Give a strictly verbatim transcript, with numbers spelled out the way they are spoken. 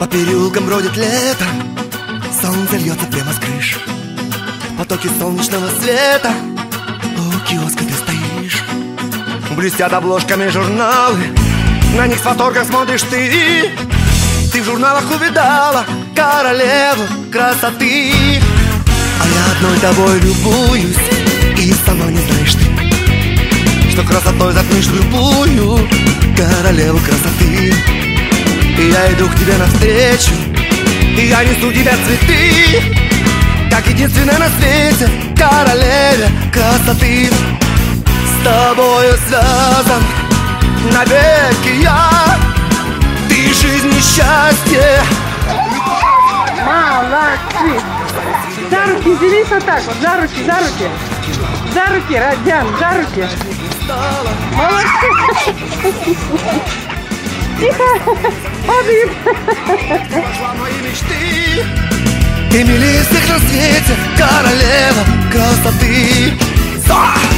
По переулкам бродит лето, солнце льется прямо с крыш, потоки солнечного света. У киоска ты стоишь, блестят обложками журналы, на них с восторгом смотришь ты. Ты в журналах увидала королеву красоты, а я одной тобой любуюсь, и сама не знаешь ты, что красотой затмишь любую королеву красоты. И я иду к тебе навстречу, и я несу тебе цветы, как единственная на свете королеве красоты. С тобою связан навеки я, ты жизнь и счастье. Молодцы! За руки взялись вот так вот, за руки, за руки. За руки, Родиан, за руки. Молодцы! Тихо! Падает! Ты милее всех на свете, королева красоты.